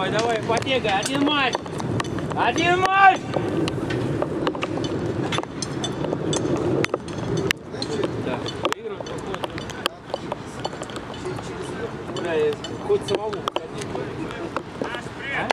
Давай, давай, побегай, один матч! Один матч! Да, выигрывать походу. Бля, хоть самому выходить. А?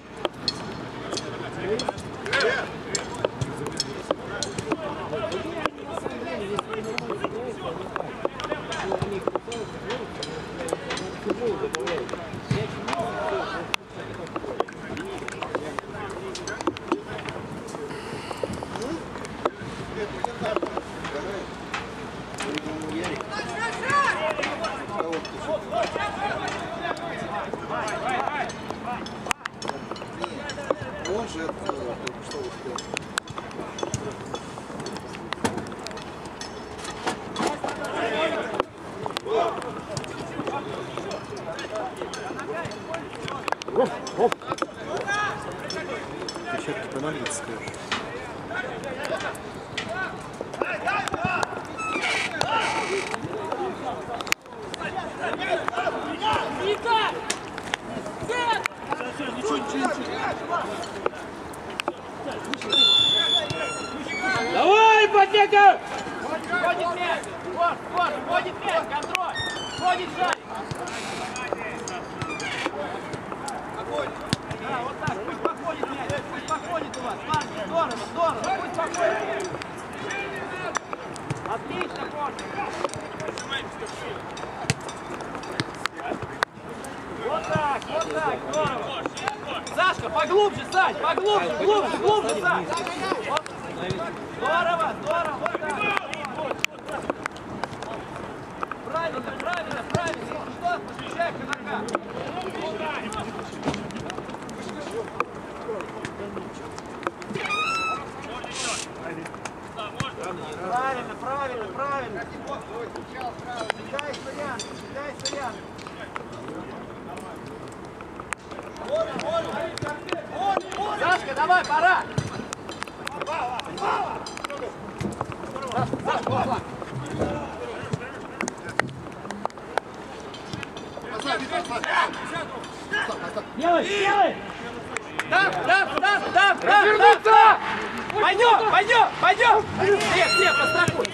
Он же только что успел. Ты что-то понадобится, скажешь? Давай, Потека! Входит мяч! Входит мяч! Контроль! Входит шарик! Да, вот так, пусть походит мяч! Пусть походит у вас! Парни, здорово, здорово! Пусть походит! Отлично, Порт! Вот так, здорово! Сашка, поглубже, Сань! Поглубже, глубже, Сань! Вот. Здорово, здорово! Вот так! Правильно! Что? Защищай казака! Правильно! Дай стоян! Сашка, давай, пора! Сашка, пошла! Делай! Да! Развернуться! Пойдем! Слеп, пострахуй!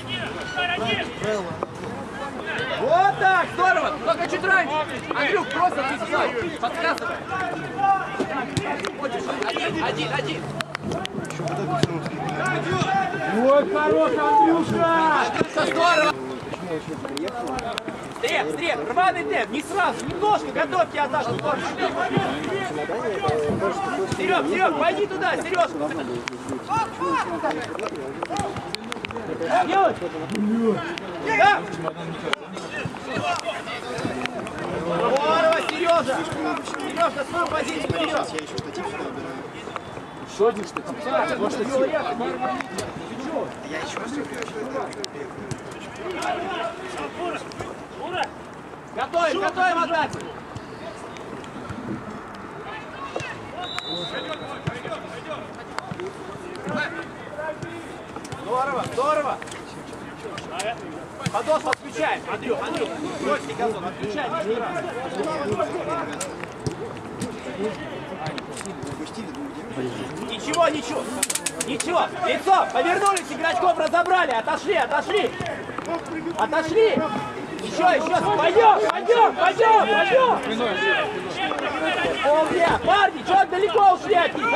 Вот так, здорово! Только чуть раньше! Андрюх, просто ты подсказывай! Один! Ой, хорош, Андрюша! Андрюша, здорово! Стреп, рваный темп, не сразу, немножко, готовьте атаку. Серег, пойди туда, Сережка. Делай! Да! Здорово, Сережа! Сережа, свою позицию берет. Еще один, что там? Может, Я еще раз Готовим атаку! Здорово! Подос отключаем, Андрюх, бросьте газон, отключаем еще раз. Ничего, лицо, повернулись, игрочков разобрали, отошли! Еще, пойдем! О, парни, что далеко ушли от них?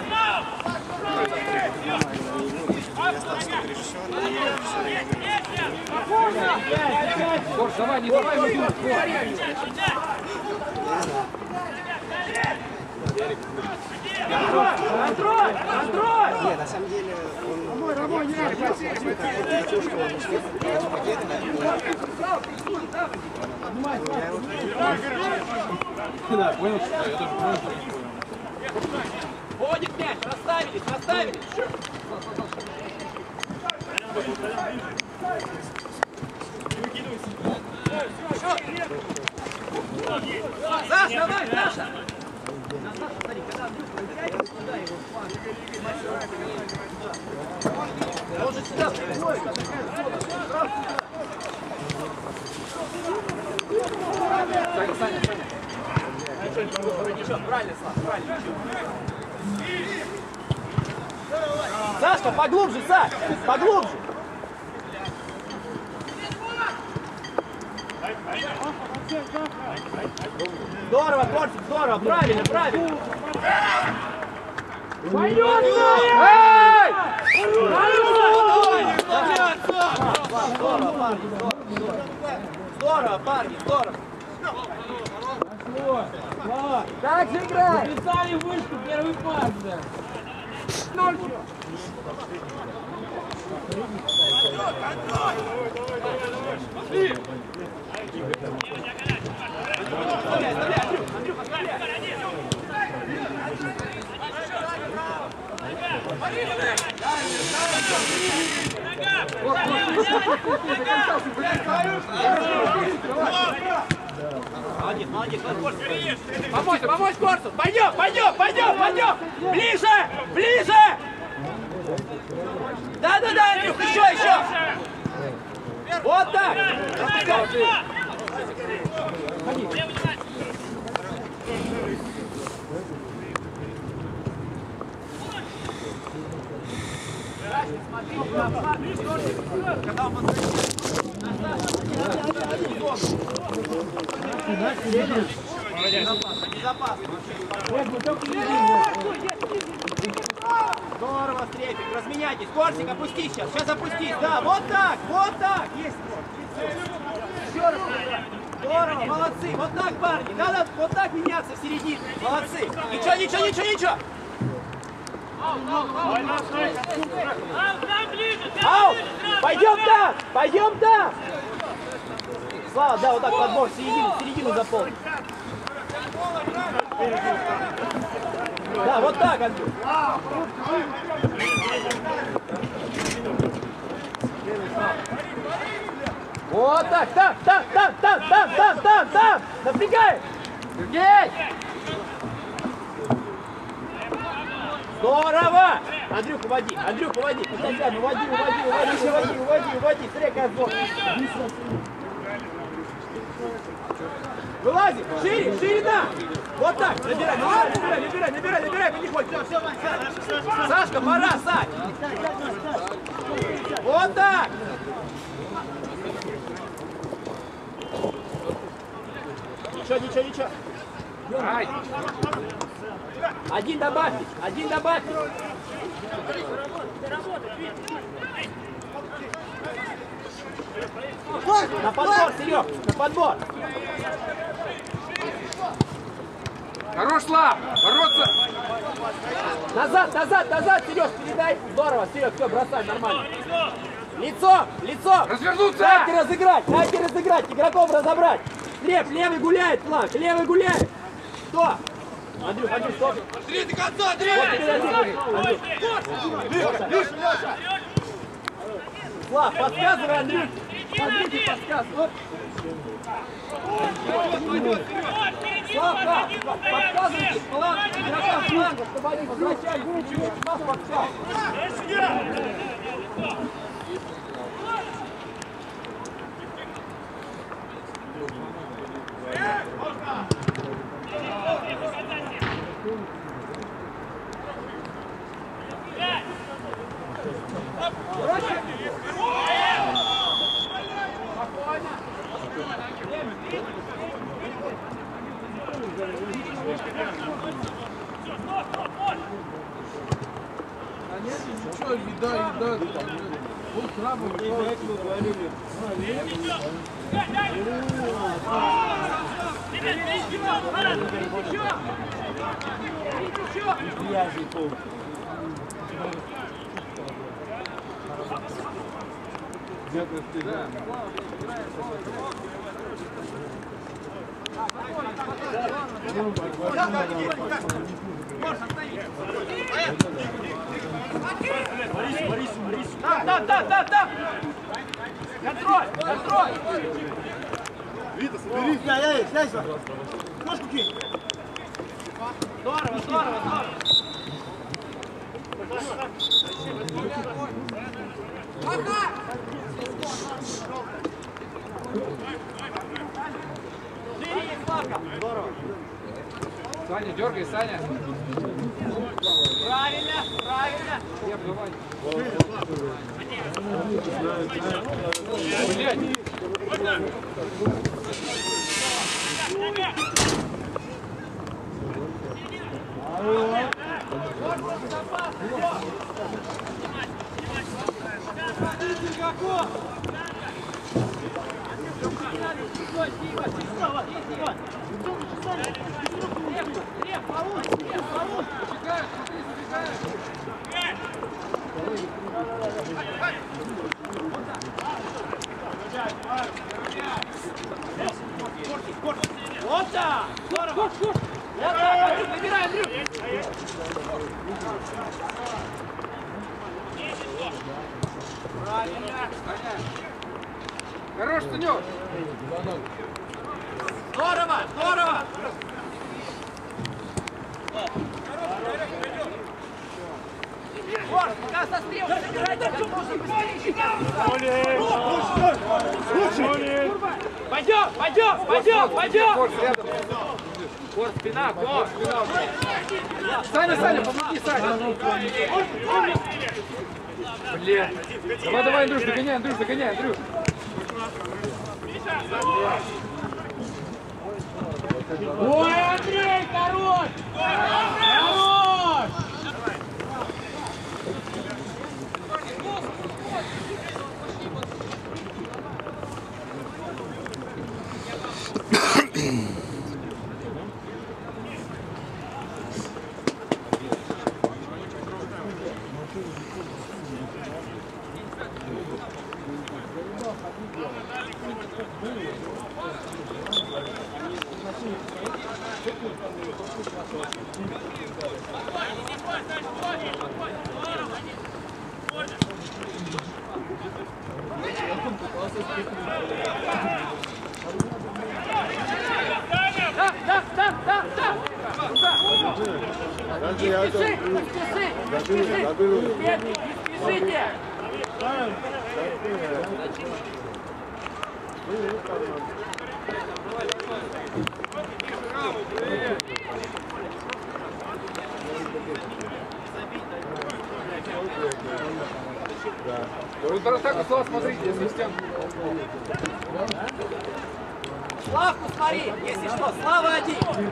Борж, давай, не давай ему тут. Контроль! Нет, на самом деле он... Да, понял, что я тоже понял. Вводит мяч, расставились. Саша, давай, Саша! Смотри, когда Андрюха вытягивает туда его он же сюда приходит, а такая зона, сразу сюда. Ничего, правильно, Слав, правильно. Сашка, поглубже, Саш, поглубже. Здорово, Тортик, здорово, правильно, правильно. Пойдем! Эй! Здорово, парни, здорово. Так же играй. Записали вышку, первый пас, да. Молодец, молодец, помочь, помочь Корсу. Пойдем, пойдем, пойдем, пойдем. Ближе, ближе. Да, да, да, Андрюх, еще, еще. Вот так. Ходи. Здорово, Стрепик, разменяйтесь. Корсик, опустись сейчас, сейчас опустись. Да, вот так, есть. Еще раз. Здорово, молодцы. Вот так, парни. Надо вот так меняться в середине. Молодцы. Ничего, ничего, ничего, ничего. Ау! Пойдем там! Пойдем там! Слава, да, вот так подбор, середину заполнить. Да, вот так, Андрюх. Вот так, там! Напрягай! Сергей! Здорово! Андрюх, уводи! Постоянно, уводи! Смотри, какая сборка! Вылази! Шире, да! Вот так! Набирай, потихоньку! Сашка, пора, Сань! Вот так! Ничего! Один добавьте! На подбор, Серег, на подбор! Хорош, Слав! Бороться! Назад, Серег, передай! Здорово, Серег, все, бросай, нормально! Лицо! Развернуться! Дайте разыграть, игроков разобрать! Слеп, левый гуляет, фланг, Кто? Андрюх, стоп! Андрей, до конца, Андрей! Слав, подсказывай, Андрюх! Андрюхе подсказывай! Слав, подсказывайте игрокам фланга, чтобы они возвращались! Нас подсказывай! Что, еда, вот крабы. Там! Контроль! Вита, соберись! Дай сюда! Ножку кинь! Здорово! Здорово! Саня, дергай, Саня. Правильно, правильно. Глеб, давай. Вот так! Здорово! Набирай, Андрюх! Правильно! Хорош, Санек! Здорово! Здорово! Горд, пока со стрелкой забирайте, как можно быстрее! Пойдем, пойдем, пойдем, пойдем! Корт, спина, корт, спина. Саня, Саня, помоги, Саня. Блин. Давай, давай, Андрюш, догоняй, Андрюш, догоняй, Андрюш. Ой, Андрей, хорош! Хорош! Контратаку, Слава, смотрите, если стен. Славку смотри, если что, Слава один.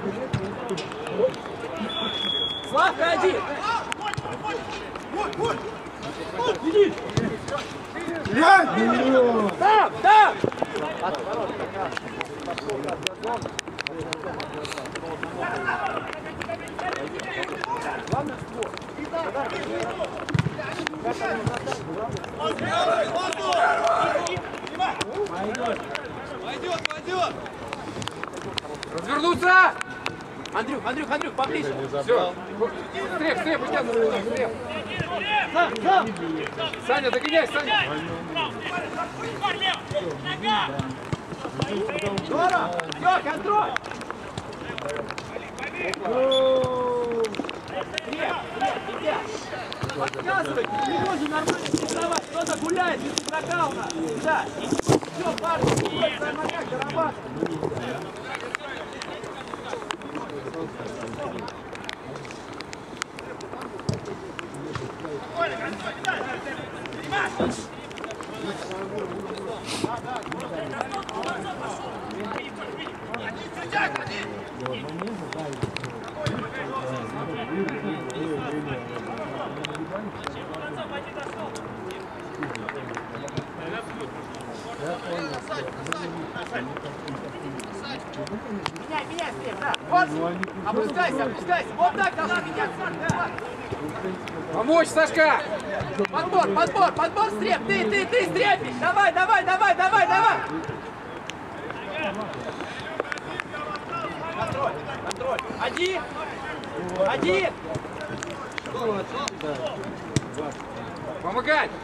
Славка один. Иди. Там, там. Пойдет. Развернуться! Андрюх, поближе. Все. Стреп, вытягивай, стреп. Сам. Саня, догоняй, Саня. Здорово. Все, контроль. Стреп, ребят. Подсказывайте, не можно нормально рисовать. Кто-то гуляет без игрока у нас. Да. Все, парни, на ногах зарабатывать. Меняй, Стреп, да. Вот. Опускайся. Вот так должна меняться. Да. Помочь, Сашка! Подбор, Стреп. Ты, Стрепик. Давай. Контроль. Один. Помогать!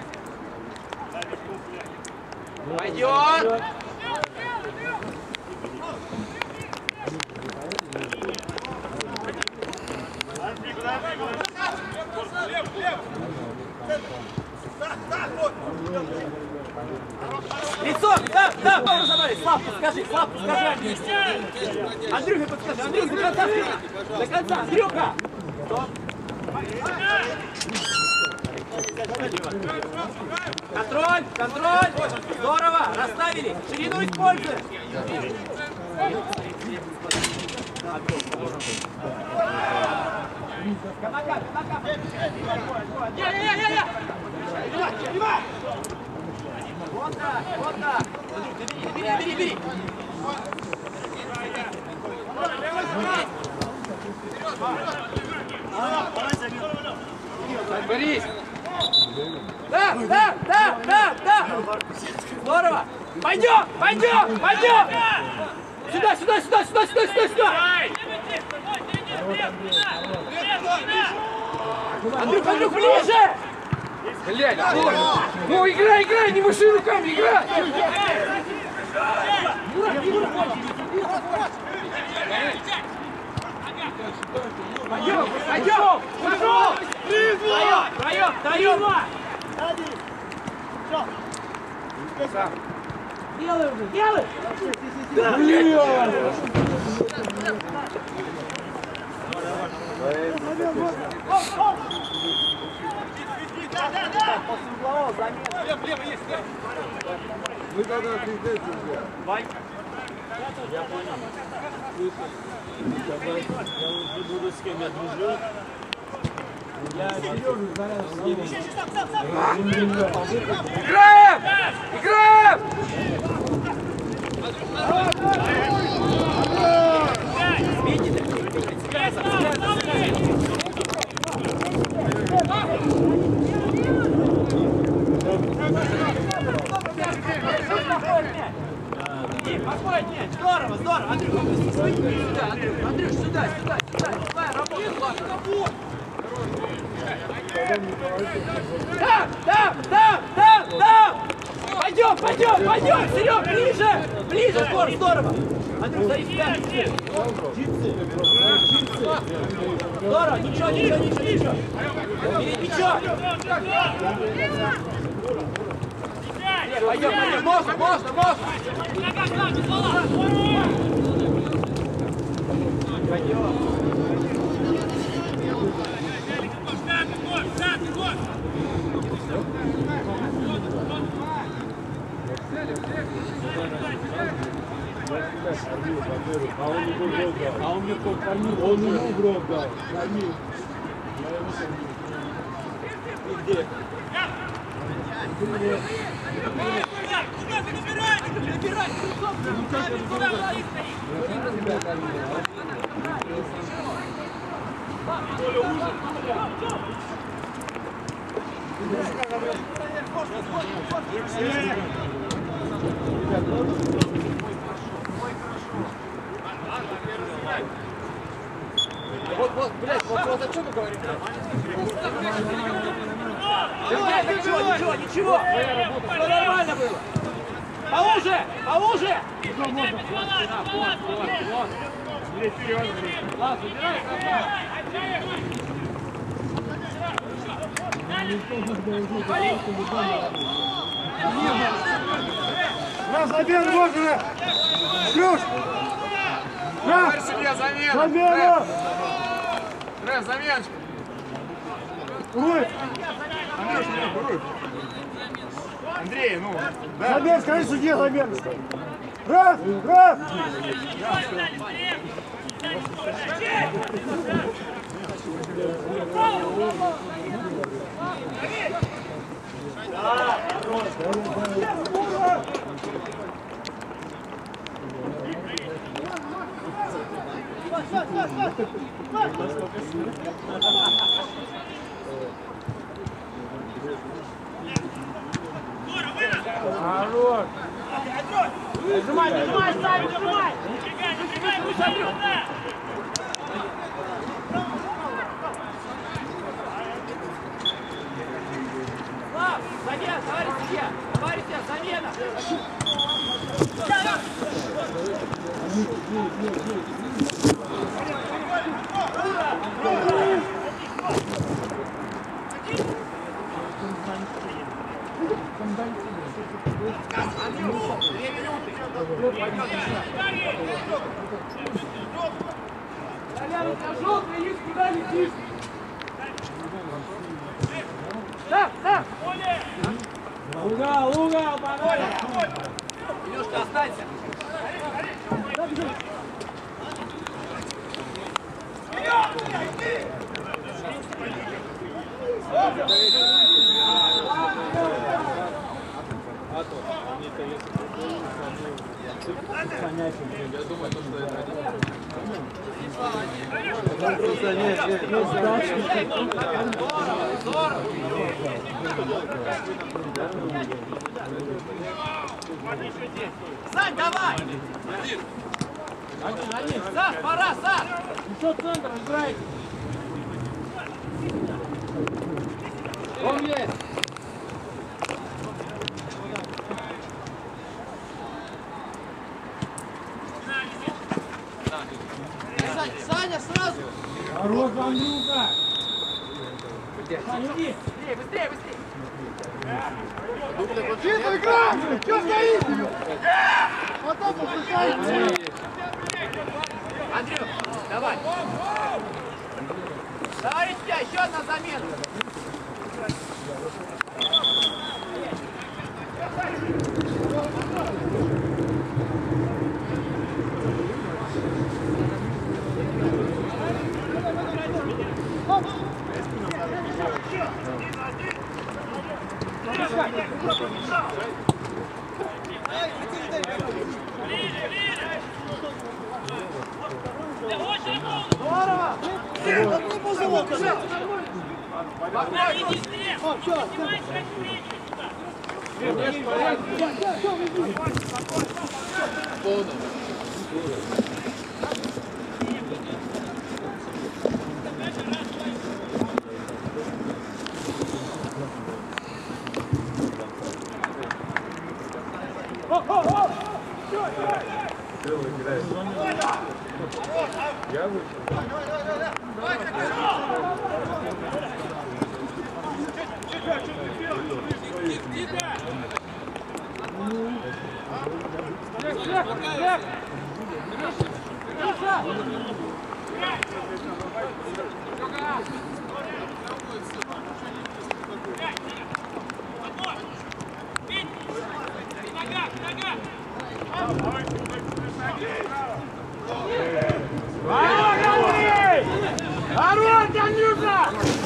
Пойдет. Лицо, да. Да, разобрались. Слав, подскажи, Андрюха, подскажи. Андрюха, до конца. До конца, Андрюха. Стоп. Контроль. Здорово, расставили. Ширину используем. Камака. Я. Вот так. Бери. Борис! Да! Здорово! Пойдем! Сюда! Андрюх, ближе! Блядь, ну играй, не маши руками, играй! Пойдем! Пошел! Втроем! Делай! Лево есть, да? Вы когда отведете уже? Я понял. Я уже буду с кем я дружу. Я Сережу зараз с ними. Играем! Спокойнее! Здорово! Андрюш, сюда! Давай, работай! Да! Пойдем! Серег, ближе! Здорово! Андрюш, стоит сюда! Здорово! Ничего! Бери мячо! Пойдем! Можно! А он мне только кормил. Он ему в рот дал. Кормил. И где? Вот, блядь, вот о чем мы говорим? Ничего! Все нормально было! Поуже! На замену можно! Ключ! Говори себе замена! Замена! Рэп, заменочка! Уруй! Андрей, ну! Замена, скажи судье замена! Раз! Хорош! Нажимай, Сань, нажимай! Замена, товарищ судья, замена! Андрюх, 2 минуты. Желтый есть, куда летишь? Да! Угол, погода! Илюшка, останься! Сань, давай! Саш, пора, Саш! Еще центр играет! Он есть! Саня, сразу! Хорош, Андрюха! Саня, иди! Быстрее! Чисто игра! Че стоите? Вот так вот! Андрюх, давай! Давай, тебя, еще одна замена! Здорово! Хорош, Андрюха!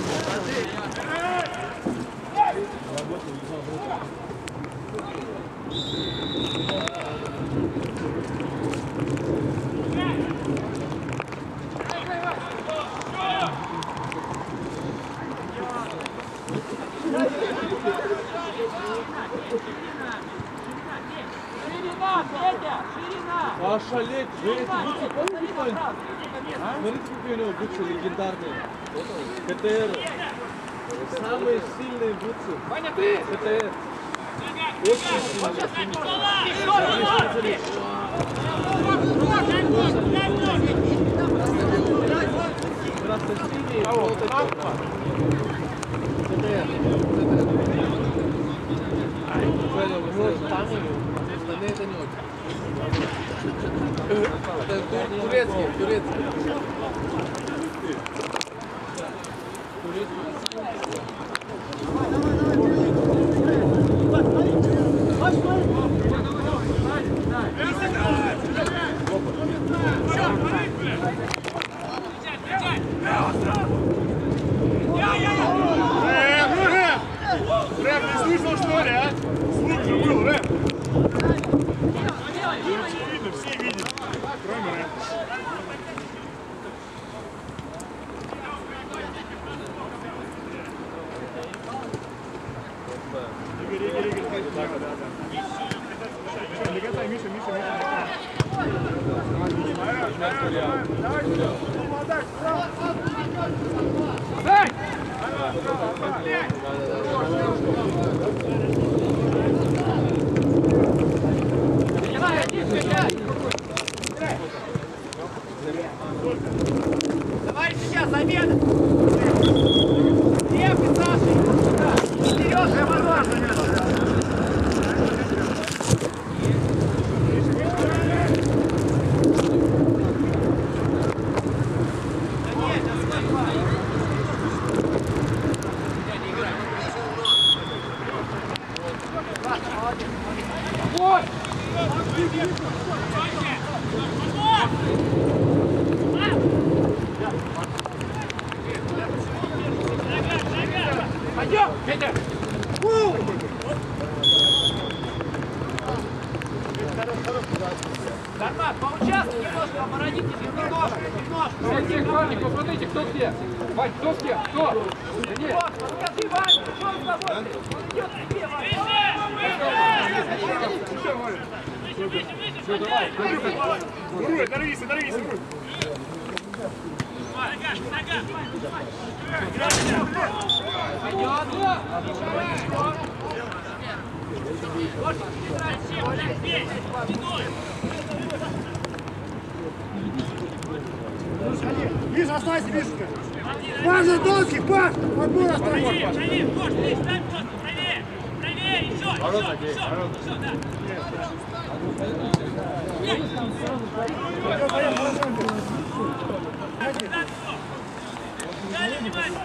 Ошалеть, вы эти бутсы помните, что ли? Смотрите, какие у него бутсы легендарные. КТР. Самые сильные бутсы. Ваня, ты! КТР. Очень сильные. Красно-синие, желто-черно. КТР. Понял, у него штаны, остальные это не очень. Это турецкие. Рэп, не слышал, что ли, а? Звук же был, рэп! Видно, все видят, кроме рэпа. Игорь, да. Леготай, Миша. Давай, Давай сейчас, замена! Лев и Саша, вперед, прямо Всех, Ваня, посмотрите, кто где? Вань, кто с кем? Кто? Да нет. Подскажи, Ваня, что он с тобой? Он идет к тебе, Ваня. Все, давай. Уруй, дорвись, уруй. Миша, оставайся, Миша. Паш, за Донский, Паш! Подбор оставайся. Правее, Кош, ты ставь просто правее. Правее, еще, да. Дали внимание.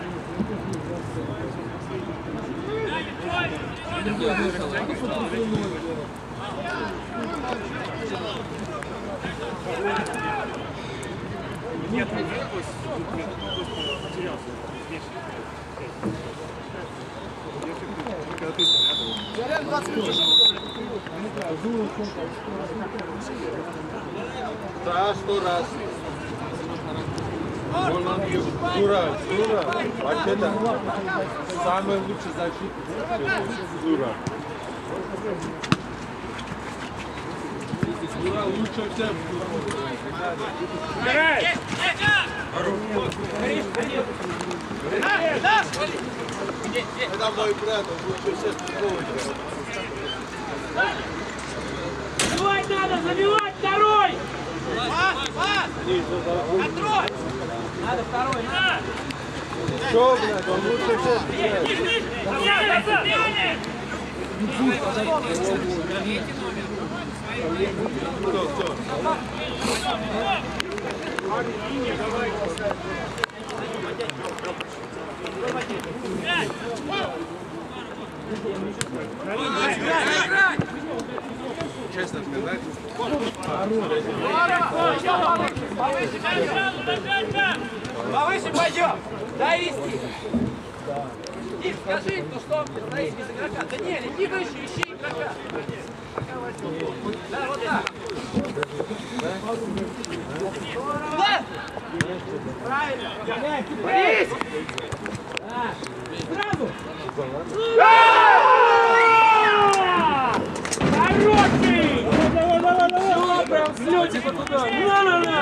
Нет, потерялся. Заряд 20 минут. Да, 100 раз. Дура. Вообще-то самый лучший защитник. Дура. Дура лучше всех. Убирай! Это мой брат, он лучше всех. Забивать надо, забивать второй! Пас! Контроль! Надо второй, надо! Что, блядь, он лучше всех. Кто? Честно сказать. Повыше пойдем! Дай вести! Дим, скажи, ну что он стоит без игрока? Да не, иди выше, ищи игрока! Да, вот так! Туда! Правильно! Борис! Сразу! Хороший! Давай! Прям взлетик туда! На!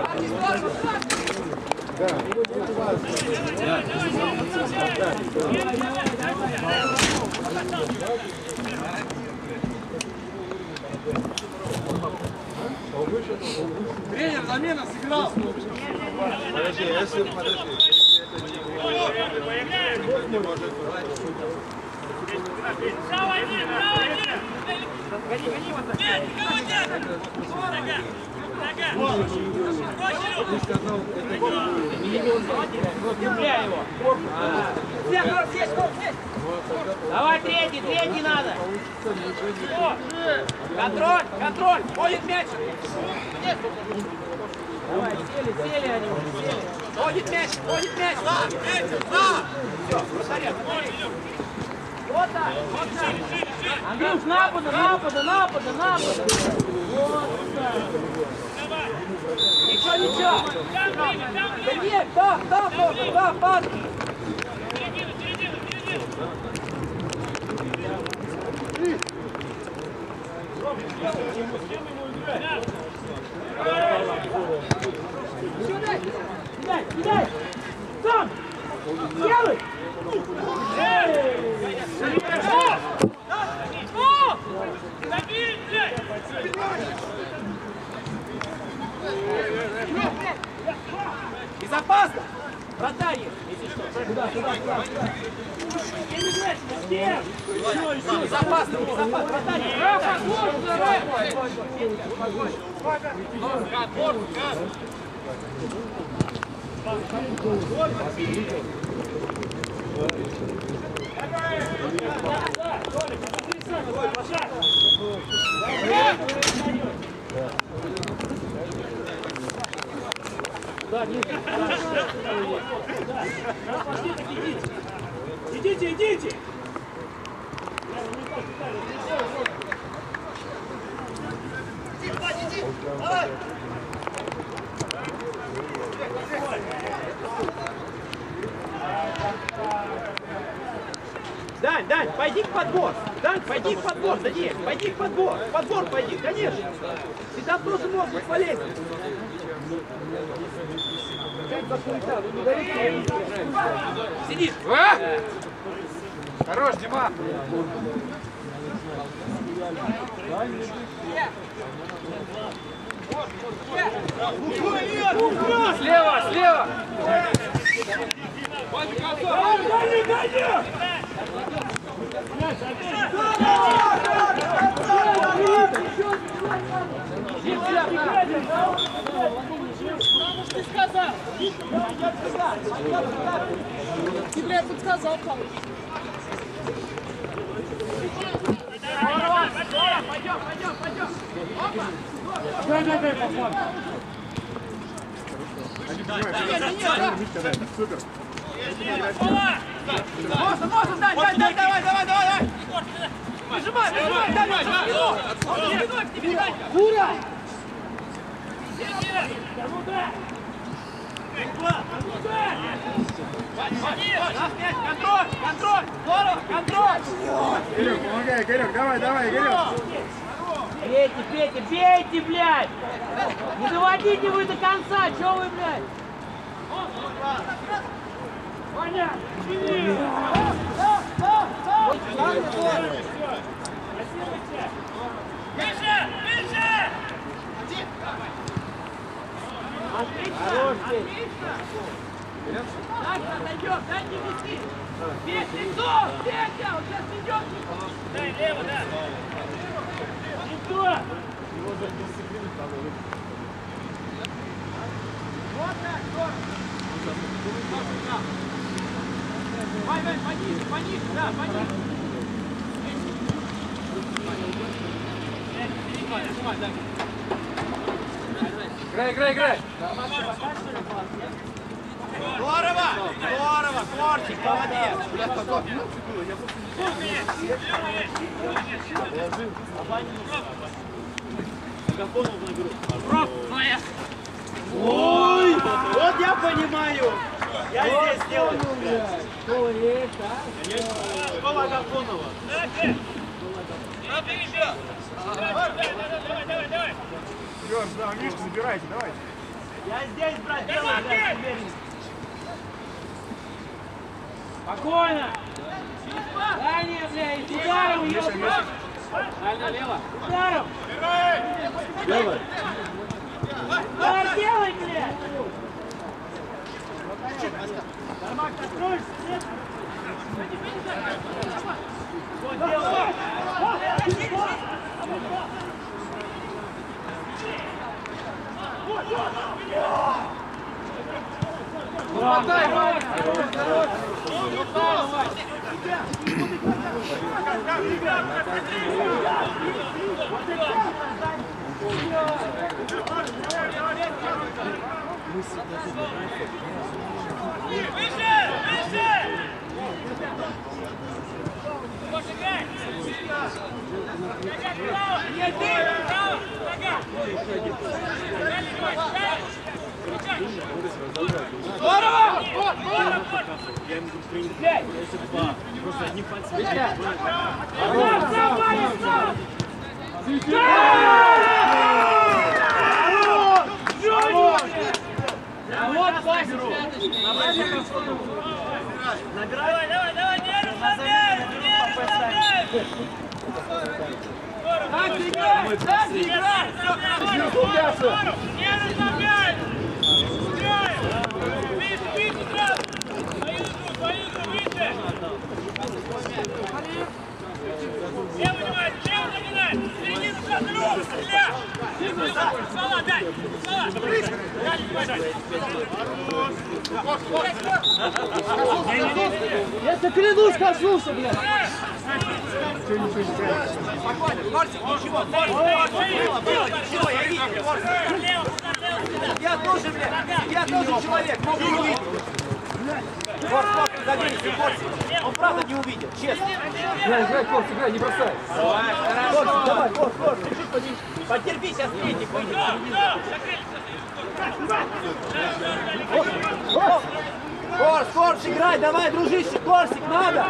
Тренер, замена сыграл. Подожди, если это не может быть. Ты сказал, это Давай третий надо! Контроль! Ходит мяч! Давай, сели они уже, сели! Ходит мяч! Все, вратаря! Вот так! Андрюш, напада! Вот так! Ничего! Да нет, там, пас! Кидай! Сам! Делай! Безопасно! Вратарь есть, если что. Сюда. Безопасно, вратарь! Идите! Давай! Дань, пойди в подбор. Дань, пойди в подбор. Даниэль, пойди в подбор. В подбор пойди, конечно. Ты там тоже мог быть полезен. Сиди! Хорош, Дима! Слева, слева! Потому что ты сказал. Ты, блядь, подсказал, Павел. Пойдем. Опа! Дай, пацан. Супер. Можно, давай. Нажимай, давай, спиной к тебе, Данька. Ура! Контроль! Здорово, контроль! Игорек, помогай, Игорек, давай, Игорек. Бейте, блядь! Не доводите вы до конца, чё вы, блядь? Ваня! Отлично! Дальше отойдем, дай не вести! Бей лицо! Петя, он сейчас идет! Дай лево, да! Лицо! Вот так, здорово! Вань, пониже, да, пониже! Играй! Здорово! Творчик, молодец! Ой! Вот я понимаю! Я здесь сделаю! Школа Агафонова! Сереж, да, Мишка, забирайте, давайте. Я здесь, брат, делаю для уверенности. Спокойно! Дальше, блядь, ударом, ёпта! Дальше, лево! Ударом! Делай. Удар делай, блядь! Дармак, откроешься, нет? Вот делай! Здорово! Я ему говорю, принято. Я еще два. Просто одним пальцем. Вот, Вася! Набирай! Давай, не расслабляй! Так играй! Не расслабляй! Видите сразу! Твою игру, видите? Лево внимание, лево нагинай! Середину контроль! Стреля! Сала, дай! Сала! Я тебе клянусь, коснулся, блядь! Спокойно, Корсик, ничего, ничего, я видел, Корсик. Я тоже, блядь, я тоже человек, могу не увидеть. Корсик, забейся, Корсик. Он правда не увидел, честно. Играй, Корс, играй, не бросай. Корсик, давай, Корсик, потерпи, сейчас третий выйдет. Корс, играть, давай, дружище, Корсик, надо!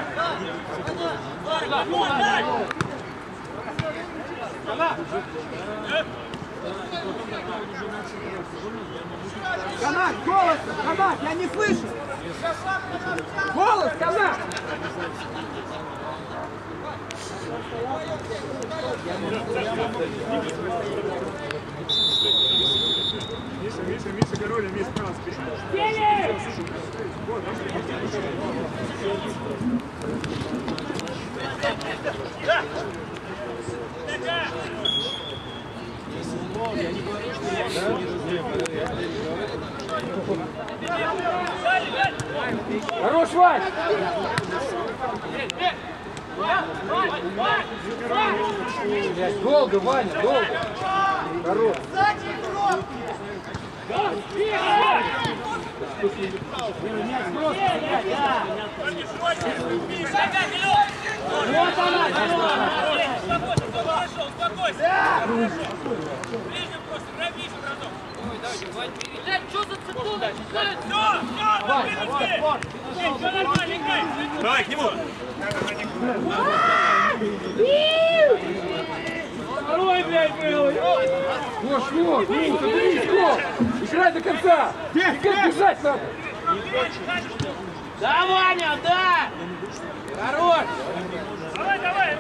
Канат, голос, канат, я не слышу! Голос, канат! Миша, Гороля, Миша, нас Хорош, Вань! Долго, Ваня, долго! Хорош! Вот она! Хорошо, успокойся! Ближе просто, грабишь разок! Блядь, что за цикл? Все нормально, играй! Давай, к нему! Второй, блядь, был! Вот, забери, играй до конца! Как бежать надо! Да, Ваня, да! Хорош! Давай,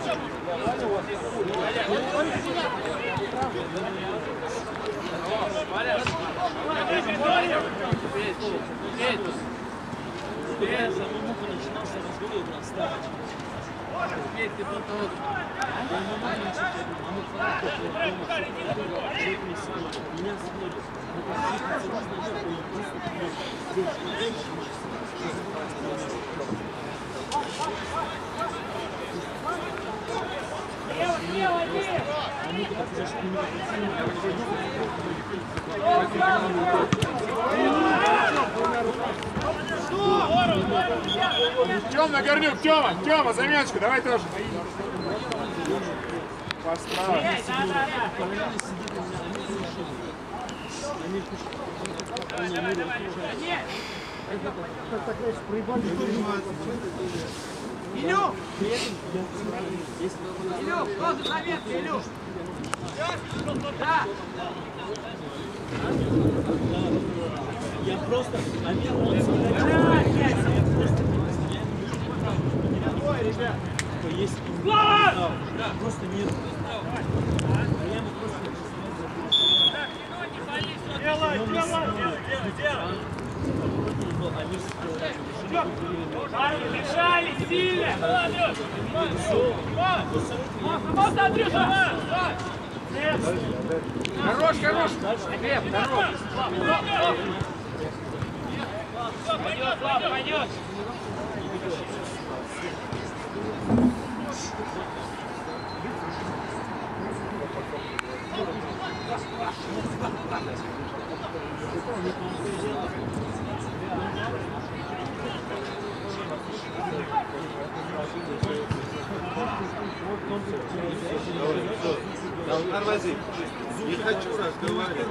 Тёма, Горнюк, Тёма, заменочку, давай тоже. Поставь. Илюх! Илюх, тоже заметка, Илюх! Да! Я просто... Есть просто нет. Мешали сильно! Вот, Андрюша! Хорош! Глеб, хорош! Пойдет! Тормози. Не хочу разговаривать.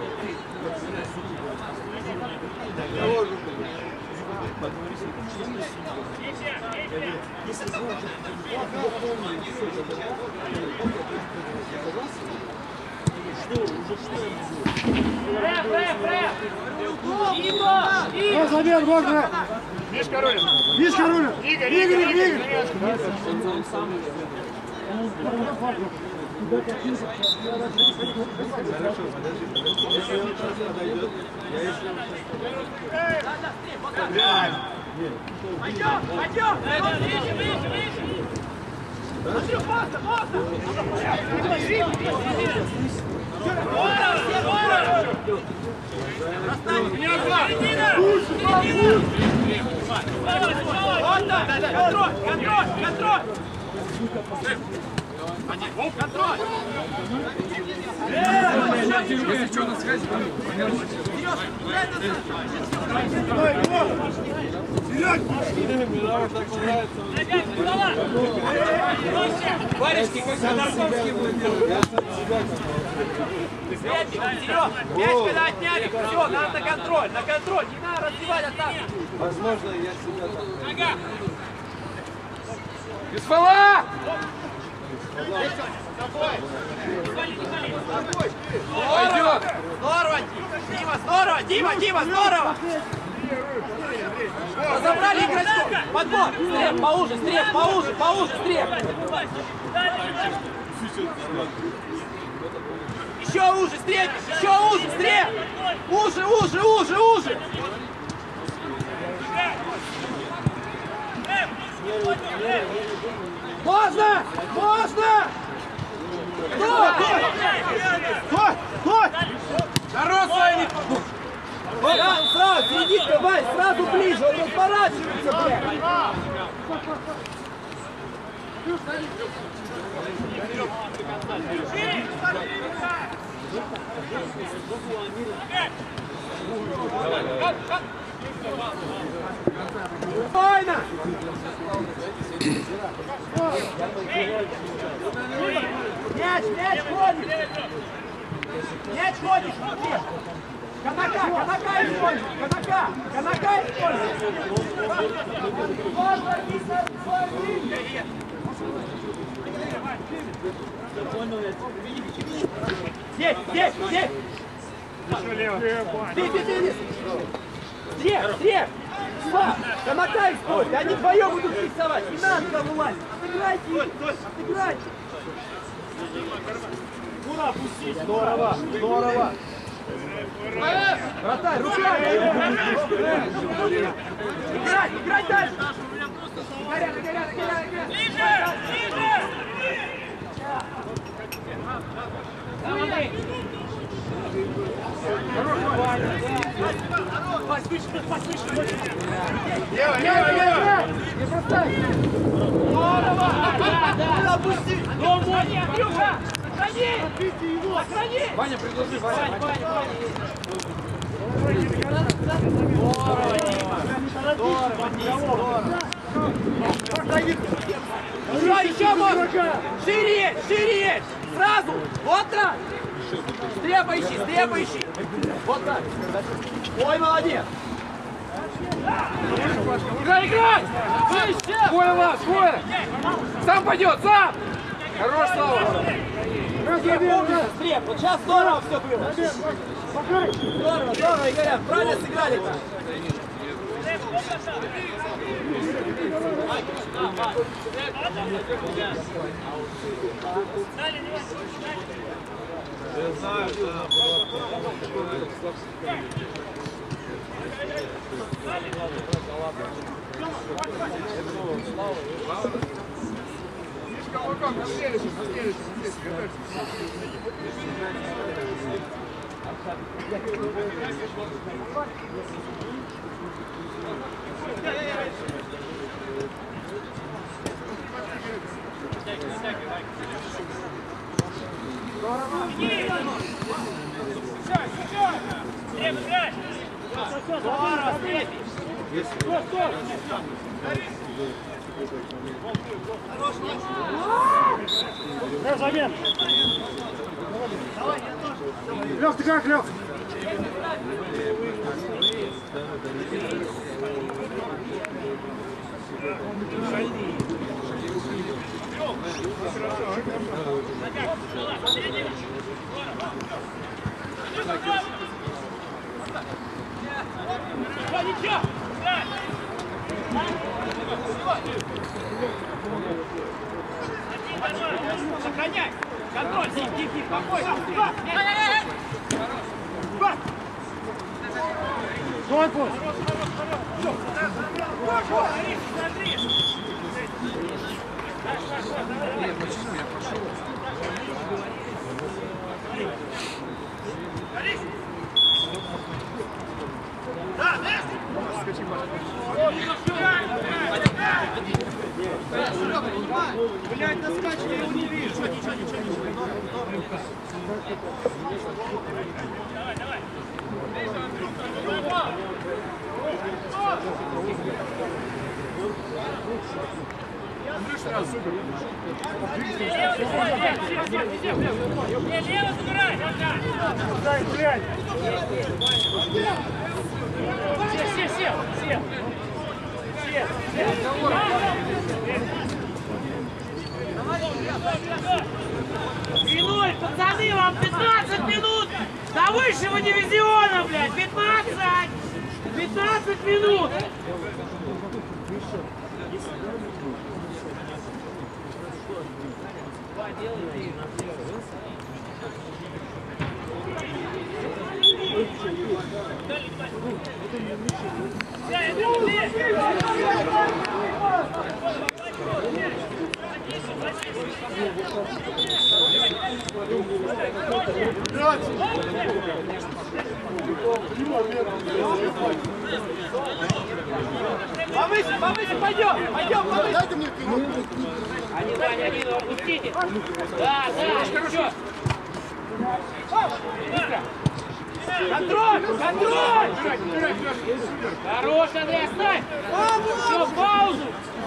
Забер, можно! Мишка Рулин! Игорь! Пойдем! Андрюх, можно! Контроль! Если что, на связи. Варежки, как Ходорковский будет. Светик, Серег, мяч когда отняли, все, надо на контроль, не надо развивать атаку. Возможно, я себя так. Без фола! Здорово! Здорово! Дима, здорово! Разобрали игрочков! Подбор! Стреп, поуже, стреп! Еще уже, стреп! Уже! Можно! Стой! Народ свой! Сразу, серединка, Вань, сразу ближе, он разворачивается, блядь! Спокойно! Мяч ходит! Канака используй! Здесь! Стреп! Канака используй! Они вдвоем будут рисовать! Не надо туда вылазить! Отыграйте! Куда пустить? Здорово! Вратарь, руками! Играть дальше! Горят! Ближе! Лево! Не бросай! Здорово! Опусти! Андрюха! Сохрани! Ваня, предложи, Ваня. Еще можно! Шире есть! Сразу! Вот так! Стрепа ищи! Вот так! Ой, молодец! Играй! Свой! Сам пойдет, сам! Хорош, Слава! Стреп, вот сейчас здорово все было! Здорово, Игоря, правильно сыграли-то! Здорово, Стрепи! Замен! Лёх, ты как, Лёх? Ничего! Сохраняй! Контроль! Тихо! Спокойно! Давай, пусть! Блядь, наскачивай, я его не вижу! Андрюш сразу супер. Лево забирай! Дай, блядь! Сел! Минуль, пацаны, вам 15 минут до высшего дивизиона, блядь, 15 минут. Повыше, пойдем, повыше. Дайте мне кино. Один, опустите. Да, еще. Контроль! Хорош, Андрей, оставь. Все, паузу.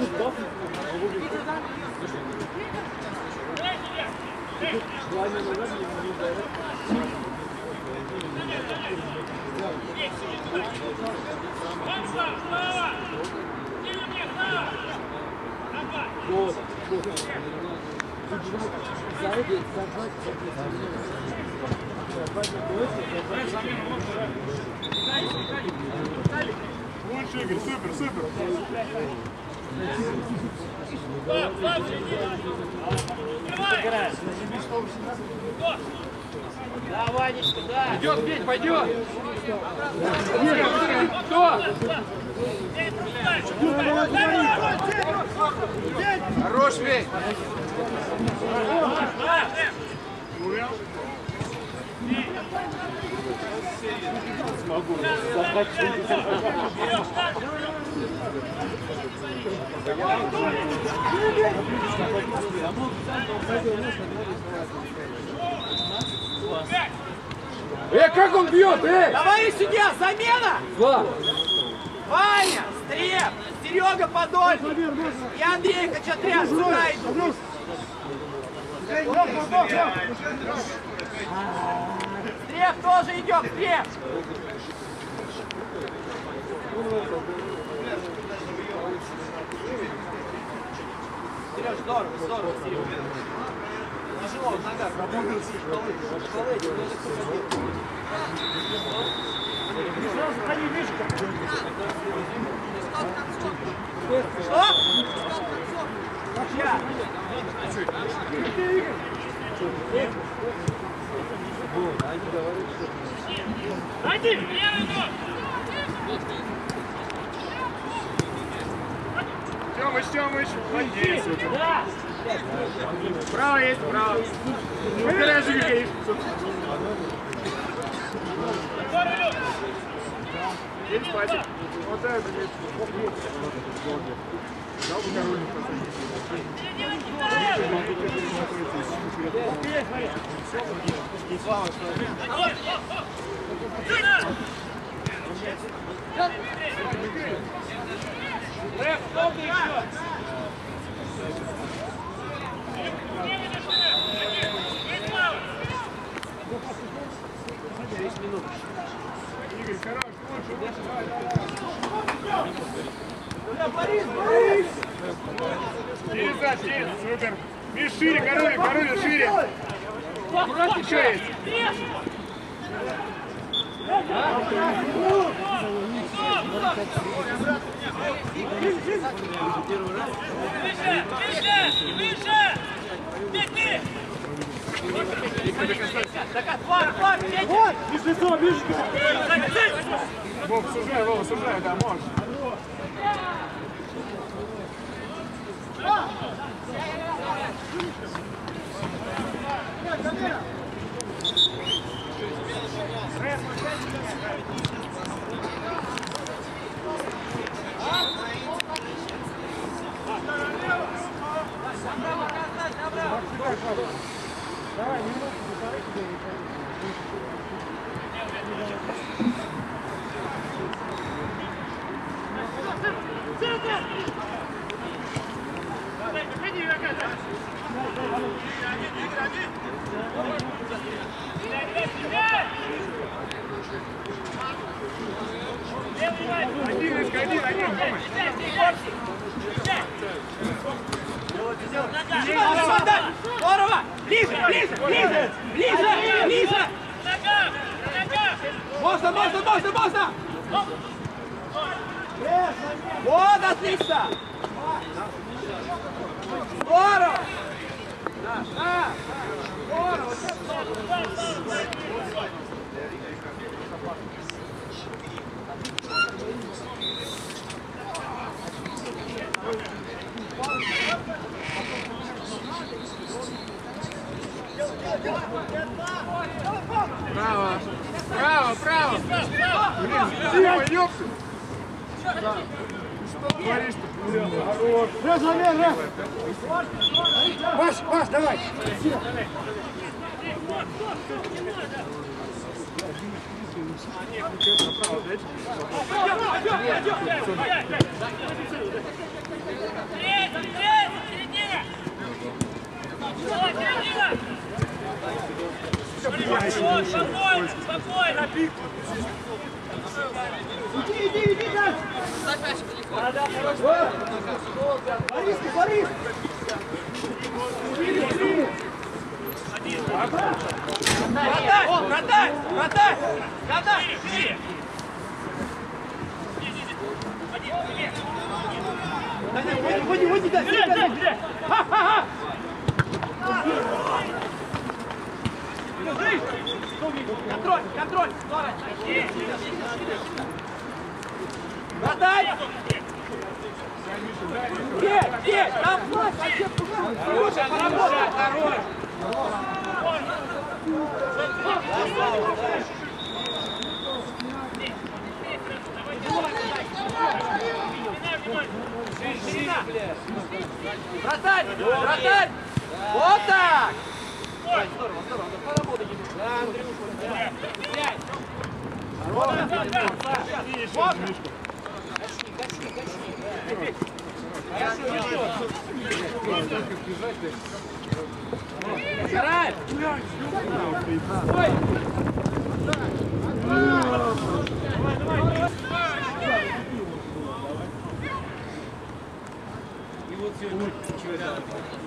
Лучше, Игорь, супер. Да, Ванечка, да. Пойдет, Петь, пойдет! Кто? Хорош, Петь! Смогу захватить. Как он бьет, Давай судья, замена! Два! Ваня, Стреп, Серега Подольный и Андрей Хачатрян сюда идут. Стреп тоже идет, Стреп! Сереж, здорово, Серега. Тяжело в ногах работает. Что? Сейчас. Один! Левый ног! Тёмыч, молодец. Да. Право есть, право. Повторяй же, как есть. Есть патик. Вот это есть. Дал бы король Рэп, долго еще. Игорь, хорош, Борис! через, супер. Миш, шире, король, шире. Еще есть. Выше! Беги! Так, флаг, Петя! Вот, без лицо, ближе. Вов, сужай, да, можешь. Здорово! Ближе, ближе, ближе! Ближе, ближе! Можно, можно, можно, можно! Вот, отлично! Здорово! Да, здорово! Право! Право, право! Дима, ёпты! Что творишь-то? Хорош! Раз, замер, раз! Паш, давай! Спокойно! Иди, дальше! Борис, Борис! Продай! Выйди, дай! Контроль! Продай! Где? Там флаг! Хорошая работа! Хорош! Вратарь! Вот так! Здорово, поработайте. Да, Андрюша. Вот! Сарай! Ой! И вот сегодня чемпионат.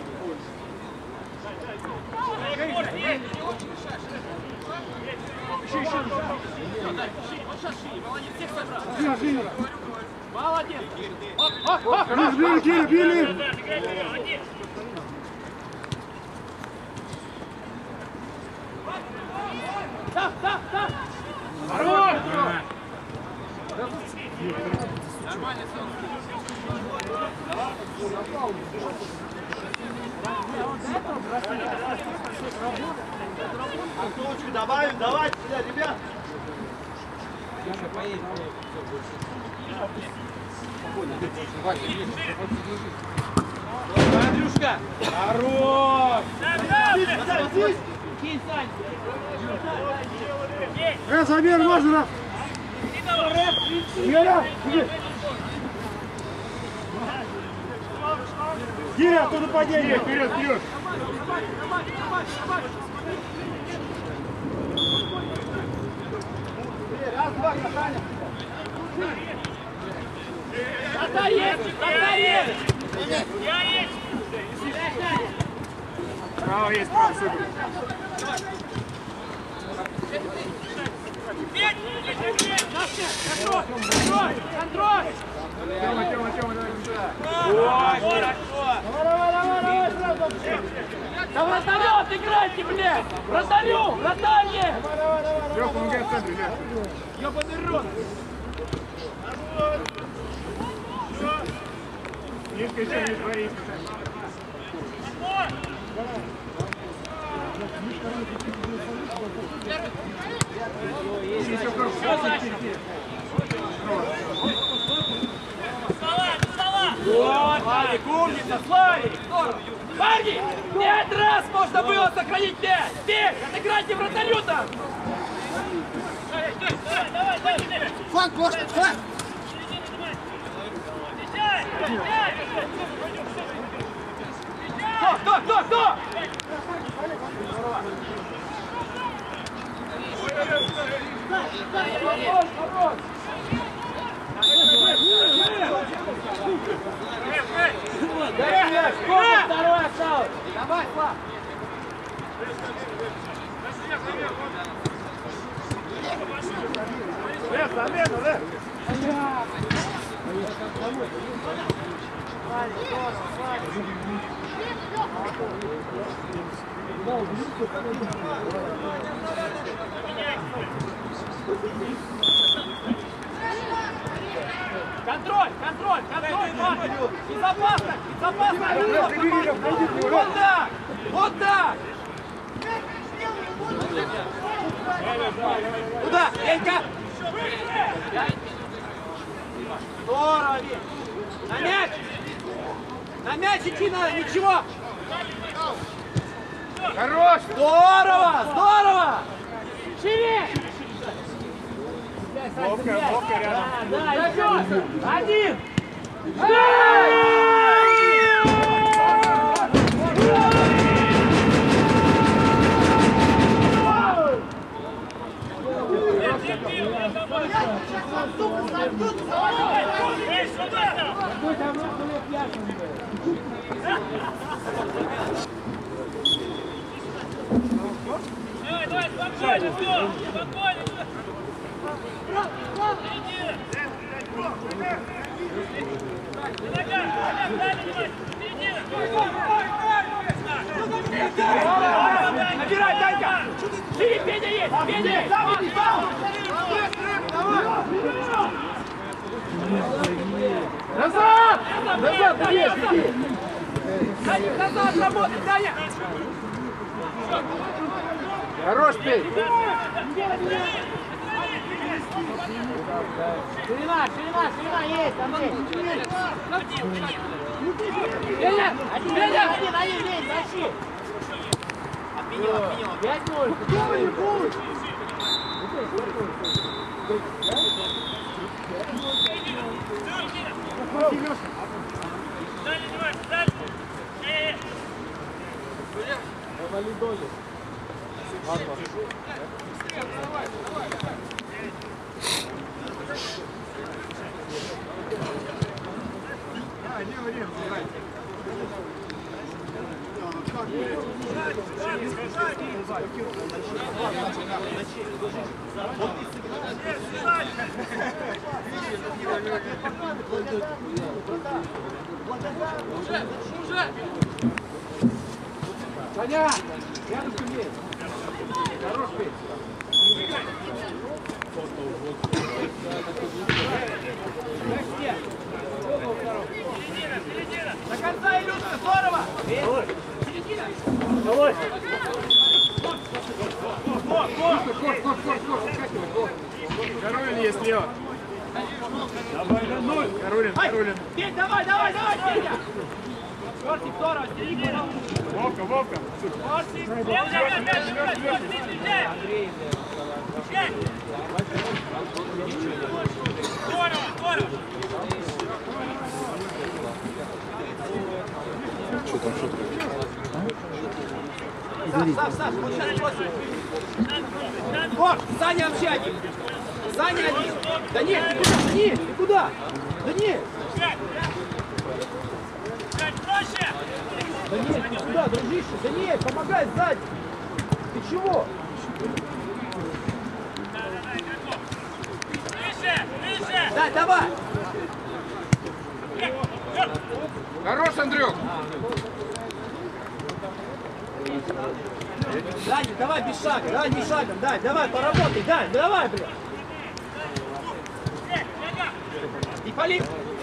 Молодец! Били! Да! Хорош! Антоночку добавим, давайте, ребят. Андрюшка! Хорош! Кинь, Сань! Раз, замер, можно, раз! Гиря, оттуда падение! Вперед! Раз, два, Саня! Вратарь есть! Я есть! Право есть, право, супер! Контроль! Тёма, давай сюда! Ой, хорошо! Да вратарёт играйте, блядь! Вратарь! Лёх, помогай в центре, Лёх! Ёбаный рот! Мишка, еще не творись! Еще просто! Вот, Славик, умница, Славик! Парни, 5 раз можно было сохранить мяч! Бег, отыграйте вратарю там! Фланг, Гоша, фланг! Второй осталось. Давай, Слав. Контроль, контроль, контроль, Марк! Безопасно, безопасно! Вот так, вот так! Туда, Ленька! Здорово, Вик! На мяч! На мяч идти надо, ничего! Хорош! Здорово, здорово! Шире! Ловко рядом. Да, еще! Один! Давай, спокойно, все, спокойно. Набирай, Данька! Шире, Федя есть! Федя есть! Назад! Назад, Даня, назад работай, Даня! Хорош, Петь! Ширина, ширина, ширина есть, Андрей! Федя! Федя! Один, Лень, тащи! Отменил, отменил. 5-0. Саня! Рядом ко мне! Хорош, Петь! До конца, Илюшка, здорово! Середина! Давай. Каролин есть слева. Давай на 0. Каролин, Ай, Каролин. Петь, давай, давай, давай, Петя! Кортик, здорово, середина! Вовка, Вовка. Кортик! Здорово, здорово. Саш, вот сейчас бросим. Вот, Саня общаги. Саня один. Да нет, ты куда? Да нет, ты куда? Да нет. Проще. Да нет, ты куда, дружище? Да нет, помогай сзади. Ты чего? Выше, выше. Да, давай. Хорош, Андрюк! Даня, давай без шага, давай без шага, Дань, давай, поработай, Дань, давай, блядь. И Полин.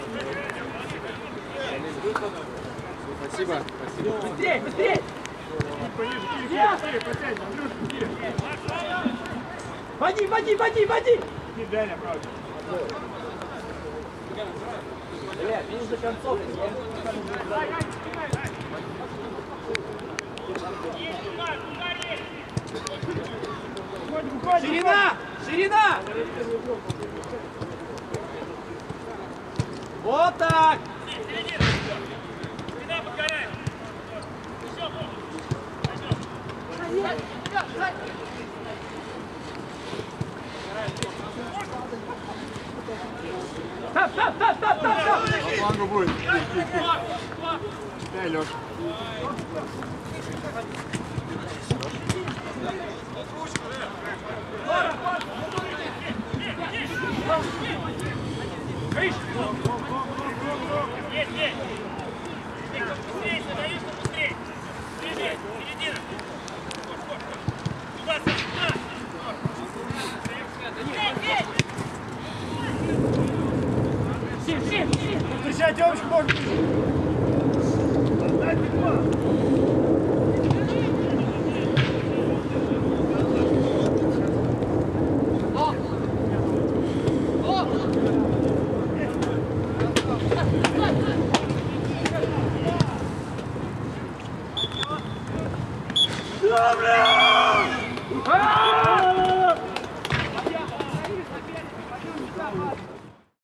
Спасибо, спасибо. Быстрей, быстрей. Води, води, води, води. Не Даня, правда. Блядь, видишь до концовки. Ширина! Ширина! Вот так! Спина покоряй. Еще, Флангу будет. Дай, Лёш. Есть, есть. Быстрее, задаешь, что быстрее. Быстрее, середина. Туда, сюда. Встречай, девочку, можно. Дай два. Добре!